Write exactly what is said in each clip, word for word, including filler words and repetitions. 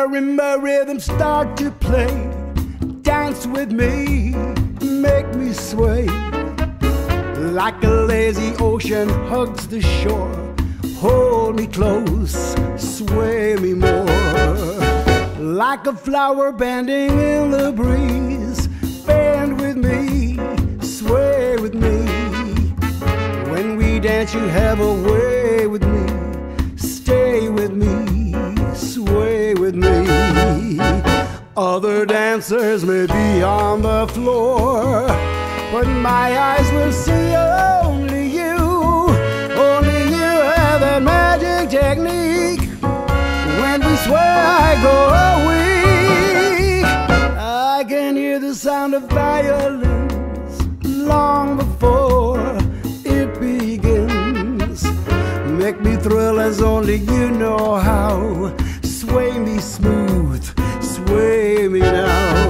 marimba rhythms start to play, dance with me, make me sway. Like a lazy ocean hugs the shore, hold me close, sway me more. Like a flower bending in the breeze, bend with me, sway with me. When we dance you have a way with me, stay with me, sway with me. Other dancers may be on the floor, but my eyes will see only you. Only you have that magic technique. When we sway I go weak. I can hear the sound of violins long before it begins. Make me thrill as only you know how. Sway me smooth, sway me now.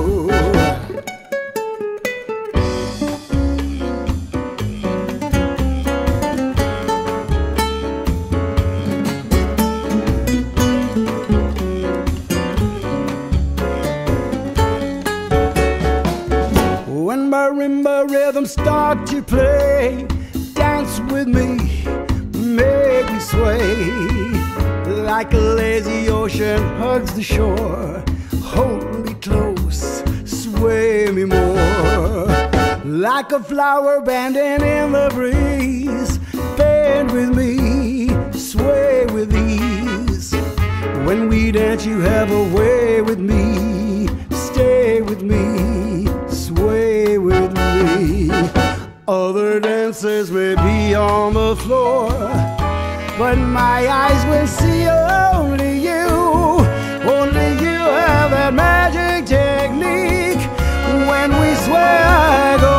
When marimba rhythms start to play, dance with me, make me sway. Like a lazy ocean hugs the shore, hold me close, sway me more. Like a flower bending in the breeze, bend with me, sway with ease. When we dance you have a way with me, stay with me, sway with me. Other dancers may be on the floor, but my eyes will see only you. Only you have that magic technique. When we sway I go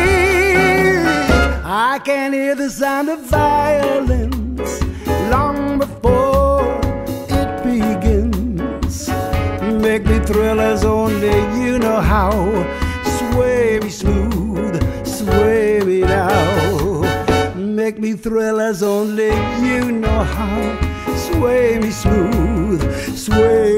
weak. I can hear the sound of violins long before it begins. Make me thrill as only you know how. Sway me smooth, sway me now. Make me thrill as only you know how. Sway me smooth, sway